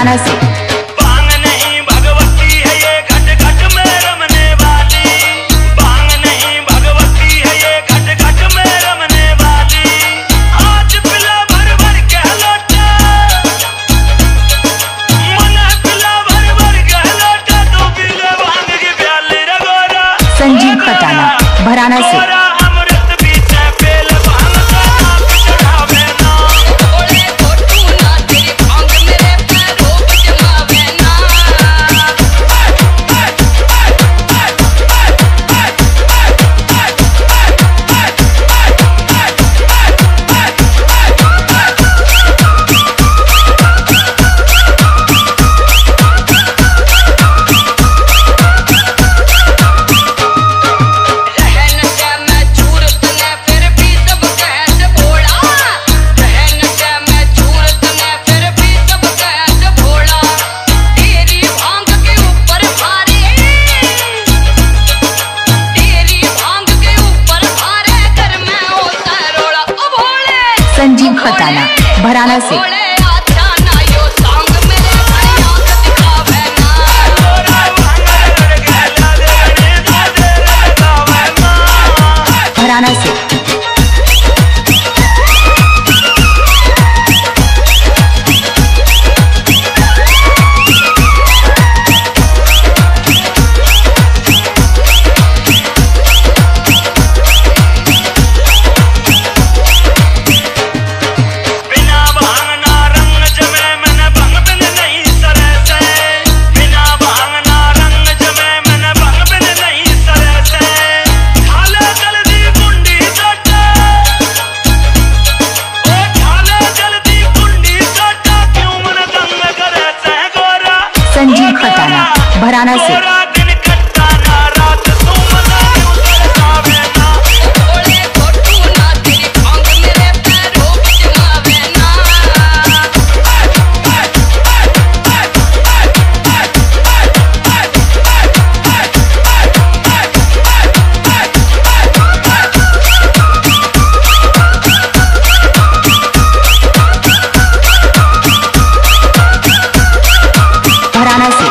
भराना से। बांग नहीं भगवती है ये घट घट में रमने वाली, बांग नहीं भगवती है ये घट घट में रमने वाली। आज पिला भर भर के लौटा, मन पिला भर भर के लौटा, तो पीले भांग की प्याली रे गोरा। संजीव खटाना भराना से। संजीव खटाना भराना से। भराना से। संजीव खटाना भराना से। भराना से।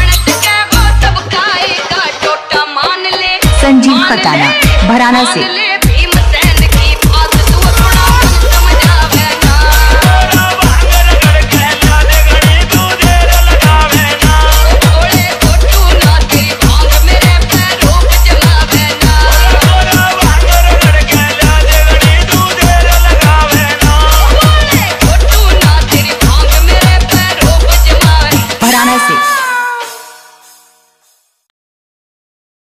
संजीव खटाना भराना से।